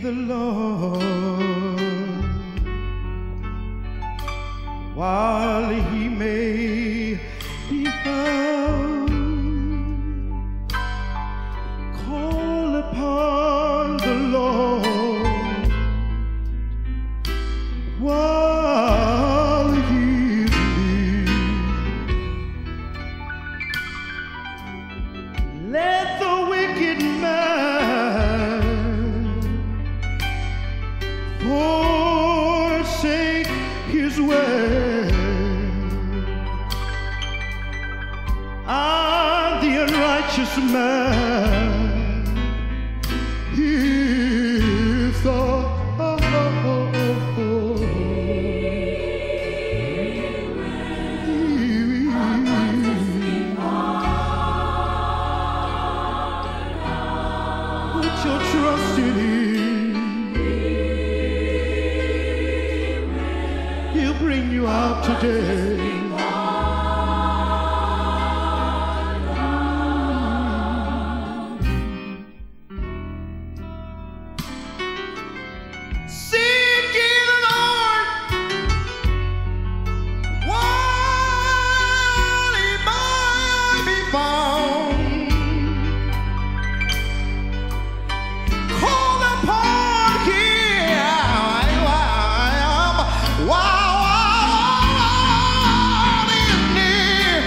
the Lord while he may be found. Call upon the Lord while he is near. Let the wicked man forsake his way, and the unrighteous man he thought put your trust in him. He'll bring you out today. Seek ye the Lord while he may be found. Call upon him while he is near.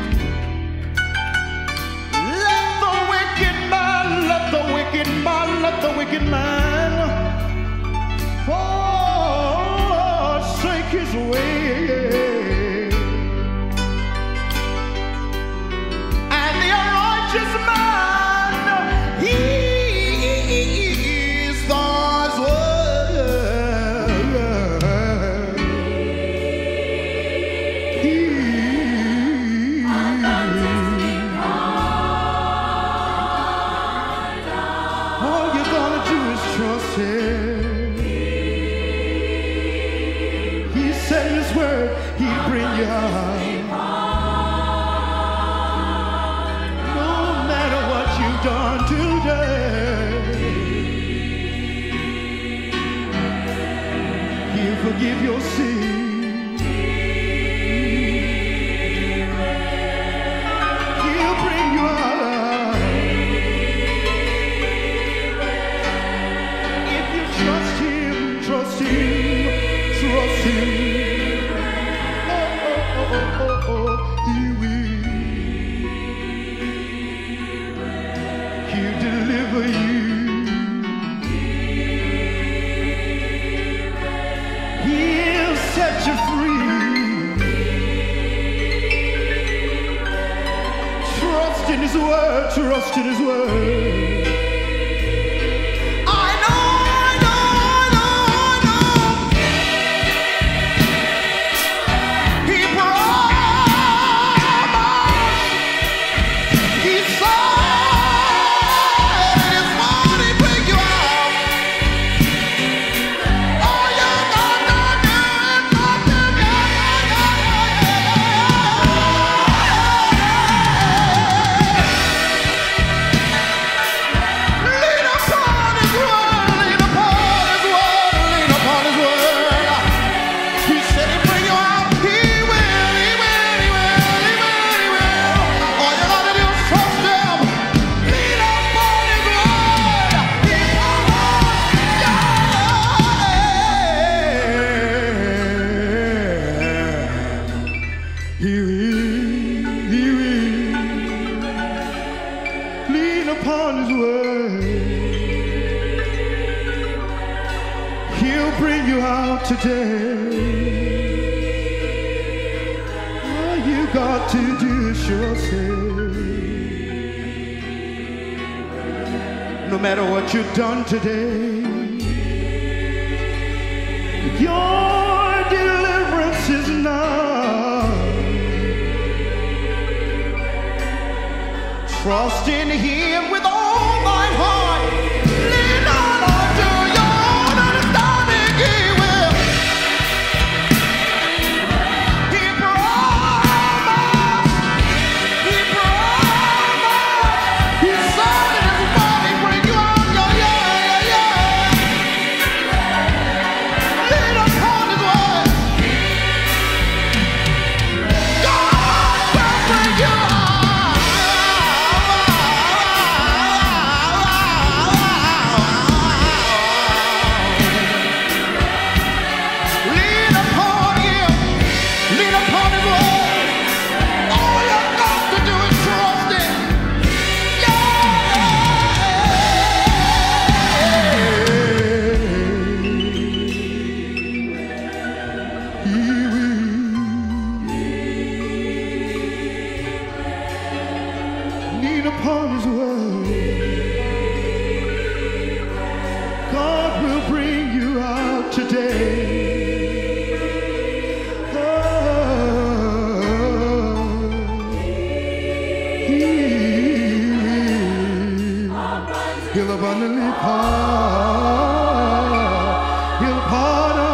Let the wicked man, let the wicked man, let the wicked man forsake his way, and the unrighteous man he starts all you're gonna do is trust him. He said in his word he'd bring you out. No matter what you've done today, he'll forgive your sin. He'll bring you out. If you trust him, trust him, trust him. He will. He'll deliver you. He'll set you free. Trust in his word, trust in his word. I know, I know, I know, I know. He promised. He said his word, he bring you out. All you gotta do is trust him. Lean upon his word, lean upon his word, lean upon his word. He said he'd bring you out. He will, he will, he will, he will, he will. All you gotta do is trust him. Lean upon his word. He will. Lean upon his word. He'll bring you out today. All you got to do is trust him. No matter what you've done today, your deliverance is nigh. Trust in him with all thine heart. Lean not unto your own understanding. He will. He promised. He promised. He said in his word, he bring you out. Yeah, yeah, yeah, yeah. lean upon his word. God will bring you out today. He'll abundantly pardon. He'll pardon.